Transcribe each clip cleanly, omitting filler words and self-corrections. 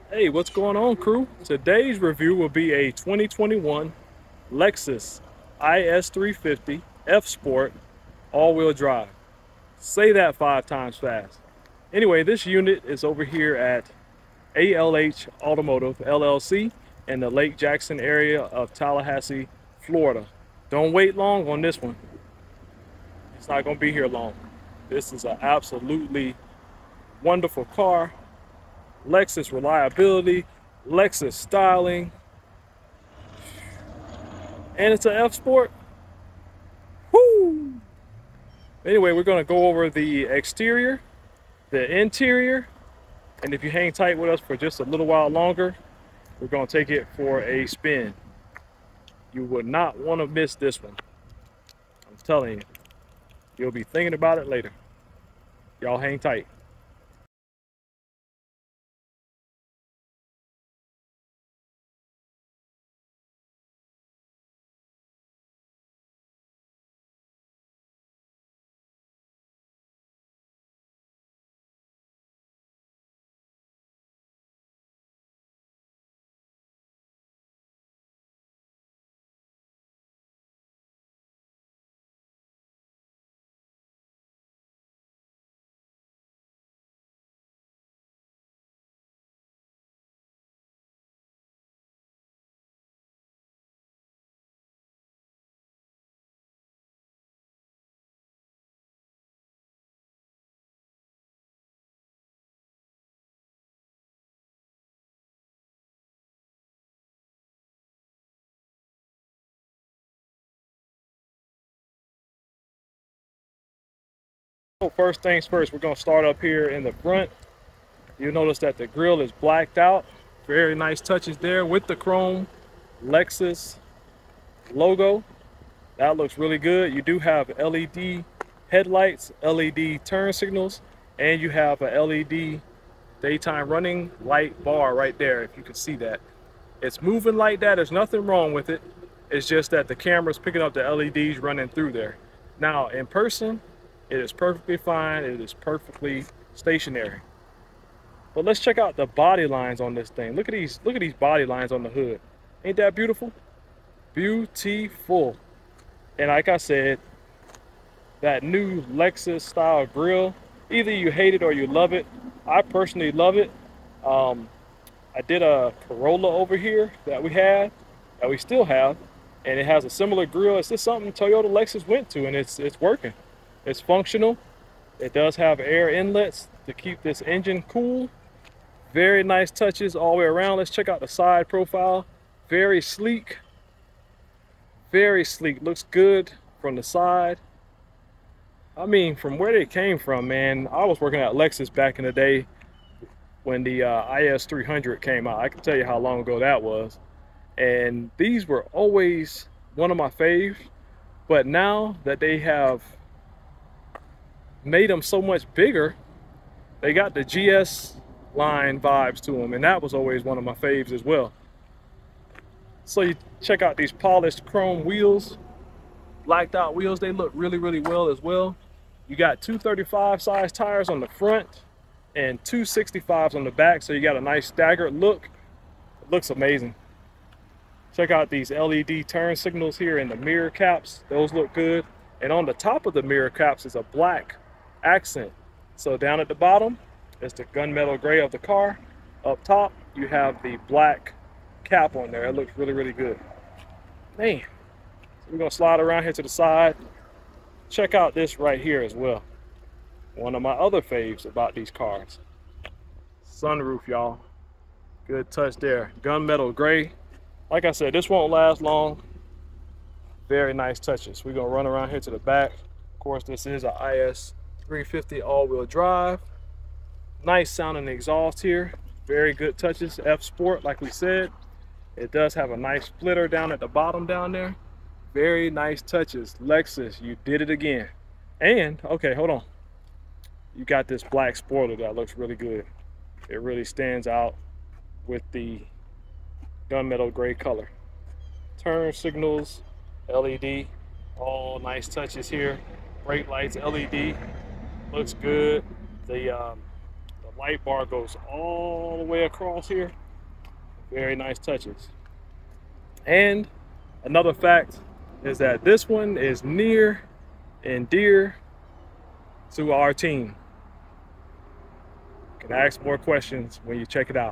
Hey, what's going on, crew? Today's review will be a 2021 Lexus IS350 F Sport all-wheel drive. Say that 5 times fast. Anyway, this unit is over here at ALH Automotive LLC in the Lake Jackson area of Tallahassee, Florida. Don't wait long on this one. It's not going to be here long. This is an absolutely wonderful car. Lexus reliability, Lexus styling, and it's an F Sport. Woo! Anyway, we're going to go over the exterior, the interior, and if you hang tight with us for just a little while longer, we're going to take it for a spin. You would not want to miss this one. I'm telling you. You'll be thinking about it later. Y'all hang tight. So first things first, we're going to start up here in the front. You'll notice that the grille is blacked out. Very nice touches there with the chrome Lexus logo. That looks really good. You do have LED headlights, LED turn signals, and you have a LED daytime running light bar right there, if you can see that. It's moving like that. There's nothing wrong with it. It's just that the camera's picking up the LEDs running through there. Now, in person, it is perfectly fine. It is perfectly stationary. But let's check out the body lines on this thing. Look at these body lines on the hood. Ain't that beautiful? Beautiful. And like I said, that new Lexus style grille, either you hate it or you love it. I personally love it. I did a Corolla over here that we still have, and it has a similar grille. It's just something Toyota Lexus went to, and it's working. It's functional. It does have air inlets to keep this engine cool. Very nice touches all the way around. Let's check out the side profile. Very sleek. Very sleek. Looks good from the side. I mean, from where they came from, man, I was working at Lexus back in the day when the IS300 came out. I can tell you how long ago that was. And these were always one of my faves. But now that they have made them so much bigger, they got the GS line vibes to them, and that was always one of my faves as well. So you check out these polished chrome wheels, blacked out wheels. They look really well as well. You got 235 size tires on the front and 265s on the back, so you got a nice staggered look. It looks amazing. Check out these LED turn signals here in the mirror caps. Those look good. And on the top of the mirror caps is a black accent. So down at the bottom is the gunmetal gray of the car. Up top, you have the black cap on there. It looks really good. Man, so we're gonna slide around here to the side. Check out this right here as well. One of my other faves about these cars. Sunroof, y'all. Good touch there. Gunmetal gray. Like I said, this won't last long. Very nice touches. We're gonna run around here to the back. Of course, this is an IS350 all-wheel drive. Nice sounding exhaust here. Very good touches. F Sport, like we said. It does have a nice splitter down at the bottom down there. Very nice touches. Lexus, you did it again. And, okay, hold on. You got this black spoiler that looks really good. It really stands out with the gunmetal gray color. Turn signals, LED, all nice touches here. Brake lights, LED, looks good. The light bar goes all the way across here. Very nice touches. And another fact is that this one is near and dear to our team. You can ask more questions when you check it out.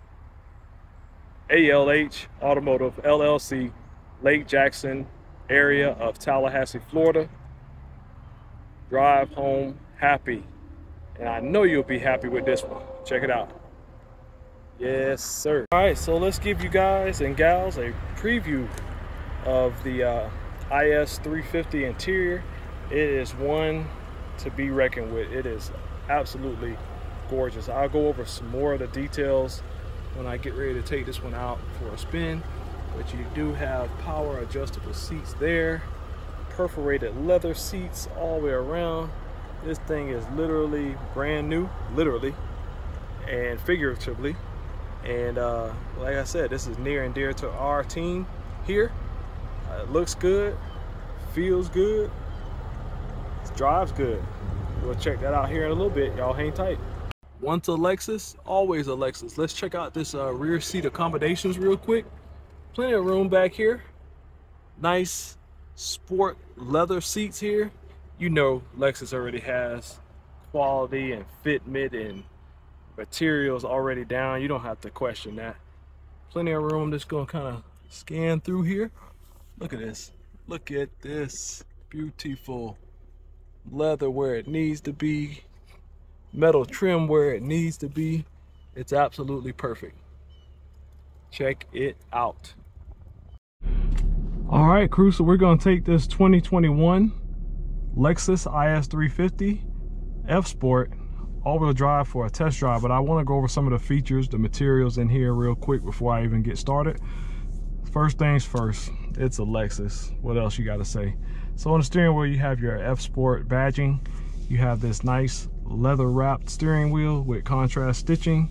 ALH Automotive LLC, Lake Jackson area of Tallahassee, Florida. Drive home happy. And I know you'll be happy with this one. Check it out. Yes, sir. All right, so let's give you guys and gals a preview of the IS 350 interior. It is one to be reckoned with. It is absolutely gorgeous. I'll go over some more of the details when I get ready to take this one out for a spin. But you do have power adjustable seats there, perforated leather seats all the way around. This thing is literally brand new, literally and figuratively. And like I said, this is near and dear to our team here. It looks good, feels good, drives good. We'll check that out here in a little bit. Y'all hang tight. Once a Lexus, always a Lexus. Let's check out this rear seat accommodations real quick. Plenty of room back here. Nice sport leather seats here. You know Lexus already has quality and fitment and materials already down. You don't have to question that. Plenty of room. Just gonna kind of scan through here. Look at this. Look at this. Beautiful leather where it needs to be. Metal trim where it needs to be. It's absolutely perfect. Check it out. All right, crew, so we're gonna take this 2021 Lexus IS 350 F Sport all-wheel drive for a test drive, but I want to go over some of the features, the materials in here real quick before I even get started. First things first, it's a Lexus. What else you got to say? So on the steering wheel, you have your F Sport badging. You have this nice leather wrapped steering wheel with contrast stitching,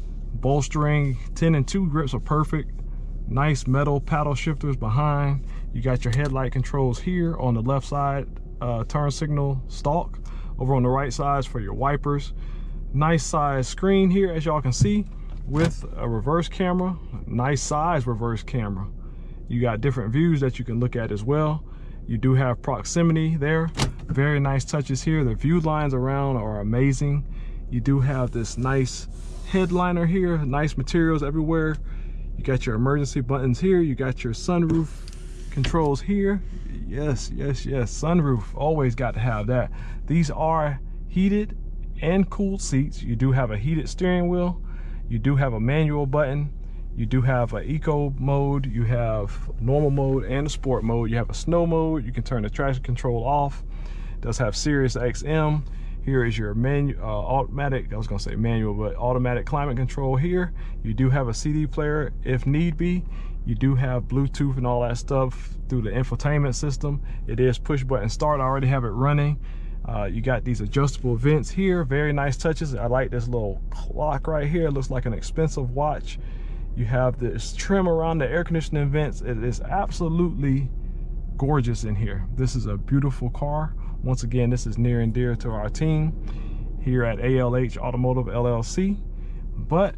bolstering. 10 and 2 grips are perfect. Nice metal paddle shifters behind. You got your headlight controls here on the left side, turn signal stalk. Over on the right side for your wipers. Nice size screen here, as y'all can see, with a reverse camera. Nice size reverse camera. You got different views that you can look at as well. You do have proximity there. Very nice touches here. The view lines around are amazing. You do have this nice headliner here. Nice materials everywhere. You got your emergency buttons here. You got your sunroof controls here. Yes, yes, yes, sunroof, always got to have that. These are heated and cooled seats. You do have a heated steering wheel. You do have a manual button. You do have an eco mode. You have normal mode and a sport mode. You have a snow mode. You can turn the traction control off. It does have Sirius XM. Here is your automatic, I was gonna say manual, but automatic climate control here. You do have a CD player if need be. You do have Bluetooth and all that stuff through the infotainment system. It is push button start. I already have it running. You got these adjustable vents here. Very nice touches. I like this little clock right here. It looks like an expensive watch. You have this trim around the air conditioning vents. It is absolutely gorgeous in here. This is a beautiful car. Once again, this is near and dear to our team here at ALH Automotive LLC. But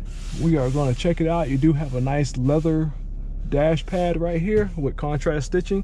we are going to check it out. You do have a nice leather dash pad right here with contrast stitching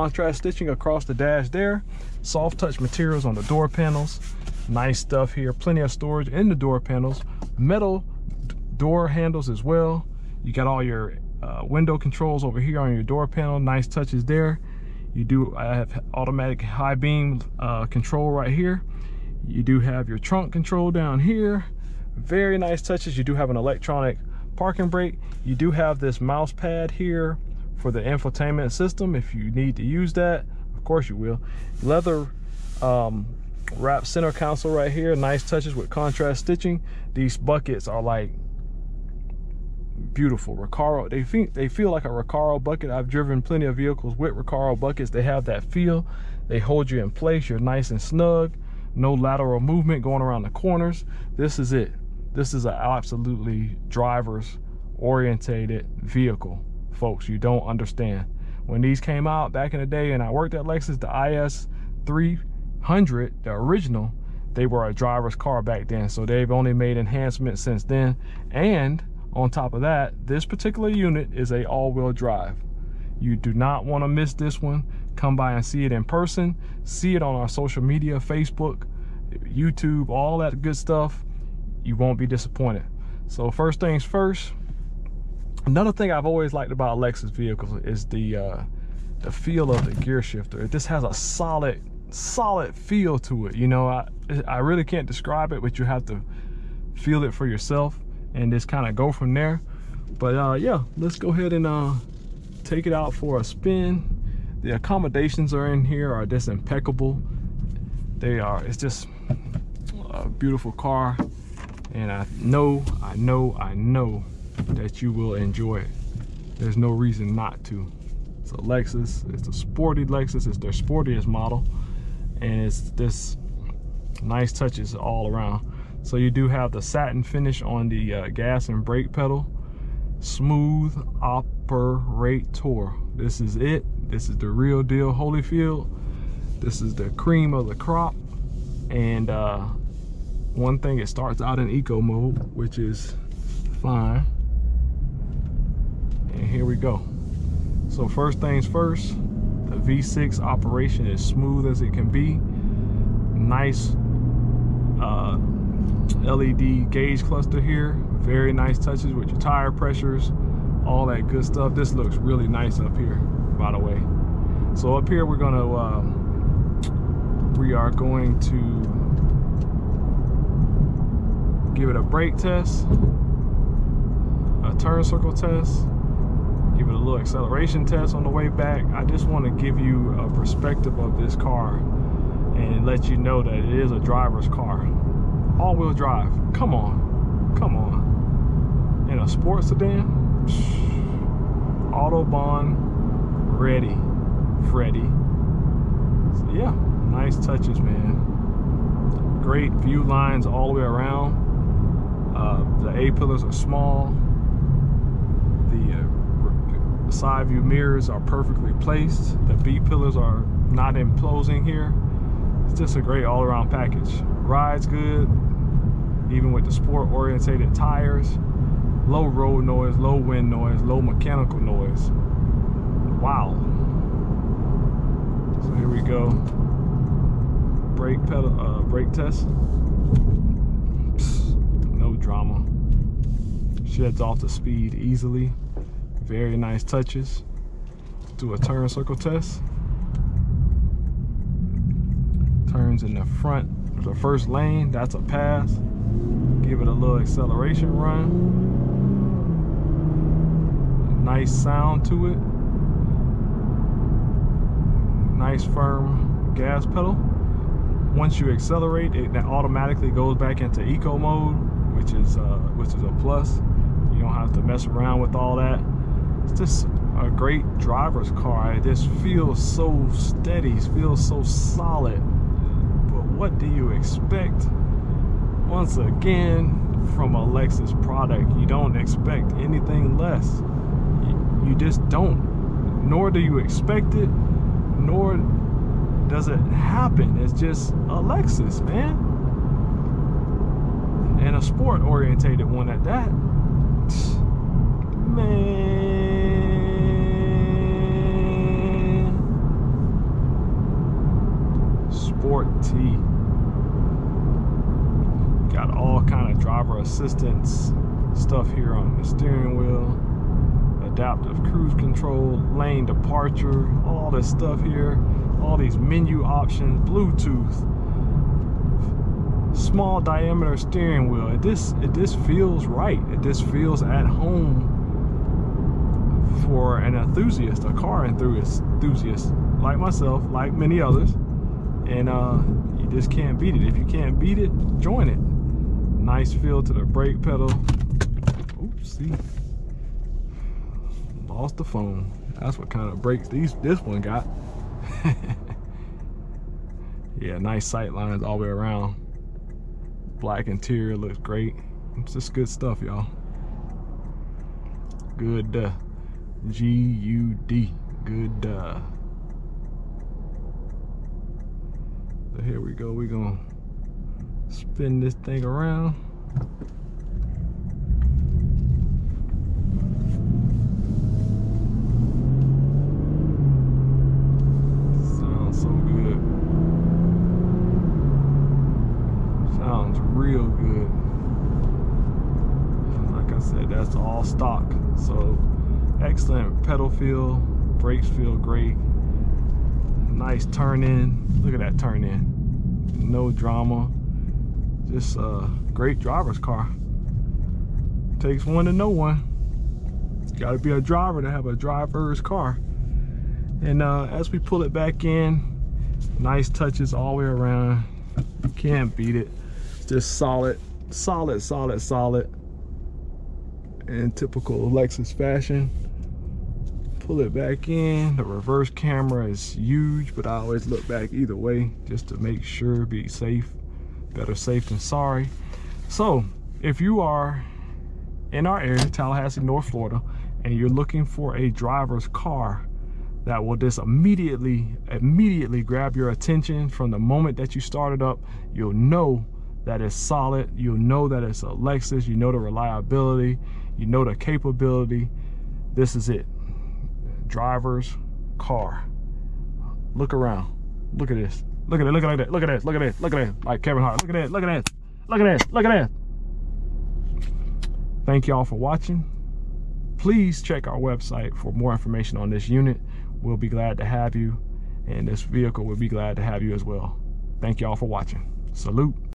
across the dash there. Soft touch materials on the door panels. Nice stuff here. Plenty of storage in the door panels. Metal door handles as well. You got all your window controls over here on your door panel. Nice touches there. You do have automatic high beam control right here. You do have your trunk control down here. Very nice touches. You do have an electronic parking brake. You do have this mouse pad here for the infotainment system if you need to use that. Of course you will. Leather wrapped center console right here. Nice touches with contrast stitching. These buckets are like beautiful. Recaro, they feel like a Recaro bucket. I've driven plenty of vehicles with Recaro buckets. They have that feel. They hold you in place. You're nice and snug. No lateral movement going around the corners. This is it. This is an absolutely driver's orientated vehicle, folks. You don't understand. When these came out back in the day and I worked at Lexus, the IS 300, the original, they were a driver's car back then. So they've only made enhancements since then. And on top of that, this particular unit is a all-wheel drive. You do not want to miss this one. Come by and see it in person. See it on our social media, Facebook, YouTube, all that good stuff. You won't be disappointed. So first things first, another thing I've always liked about Lexus vehicles is the feel of the gear shifter. This has a solid feel to it. You know, I really can't describe it, but you have to feel it for yourself and just kind of go from there. But yeah, let's go ahead and take it out for a spin. The accommodations are in here are just impeccable. It's just a beautiful car, and I know that you will enjoy it. There's no reason not to. It's a Lexus, it's a sporty Lexus, it's their sportiest model, and it's this nice touches all around. So you do have the satin finish on the gas and brake pedal. Smooth operator. This is it. This is the real deal, Holyfield. This is the cream of the crop. And one thing, it starts out in eco mode, which is fine. And here we go. So first things first, the V6 operation is smooth as it can be. Nice LED gauge cluster here. Very nice touches with your tire pressures, all that good stuff. This looks really nice up here, by the way. So up here we are going to give it a brake test, a turn circle test, give it a little acceleration test on the way back. I just want to give you a perspective of this car and let you know that it is a driver's car. All-wheel drive, come on, come on. In a sports sedan, Autobahn ready, Freddy. So yeah, nice touches, man. Great view lines all the way around. The A pillars are small. The side view mirrors are perfectly placed. The B pillars are not imposing here. It's just a great all-around package. Rides good, even with the sport-orientated tires. Low road noise, low wind noise, low mechanical noise. Wow. So here we go. Brake pedal, brake test. Psst, no drama. Sheds off the speed easily. Very nice touches. Do a turn circle test. Turns in the front, the first lane, that's a pass. Give it a little acceleration run. Nice sound to it. Nice firm gas pedal. Once you accelerate, it automatically goes back into eco mode, which is a plus. You don't have to mess around with all that. It's just a great driver's car. It just feels so steady, feels so solid. But what do you expect? Once again, from a Lexus product, you don't expect anything less. You just don't. Nor do you expect it, nor does it happen. It's just a Lexus, man. And a sport orientated one at that. Man. Sporty. Got all kind of driver assistance stuff here on the steering wheel. Adaptive cruise control, lane departure, all this stuff here. All these menu options, Bluetooth. Small diameter steering wheel. It just feels right. It just feels at home for an enthusiast, a car enthusiast like myself, like many others. And you just can't beat it. If you can't beat it, join it. Nice feel to the brake pedal. Oopsie. Lost the phone. That's what kind of brakes this one got. Yeah, nice sight lines all the way around. Black interior looks great. It's just good stuff, y'all. Good G-U-D. Good So here we go. We're gonna Spin this thing around. Sounds so good. Sounds real good. And like I said, that's all stock. So excellent pedal feel, brakes feel great. Nice turn in. Look at that turn in. No drama. Just a great driver's car. Takes one to know one. It's got to be a driver to have a driver's car. And as we pull it back in, nice touches all the way around. Can't beat it. It's just solid, solid, solid, solid. In typical Lexus fashion. Pull it back in. The reverse camera is huge, but I always look back either way just to make sure, be safe. Better safe than sorry. So if you are in our area, Tallahassee, North Florida, and you're looking for a driver's car that will just immediately grab your attention from the moment that you started up, you'll know that it's solid, you'll know that it's a Lexus, you know the reliability, you know the capability. This is it. Driver's car. Look around. Look at this. Look at it, look at it, look at it, look at it, look at it. Like Kevin Hart. Look at it, look at it, look at it, look at it. Thank y'all for watching. Please check our website for more information on this unit. We'll be glad to have you, and this vehicle will be glad to have you as well. Thank y'all for watching. Salute.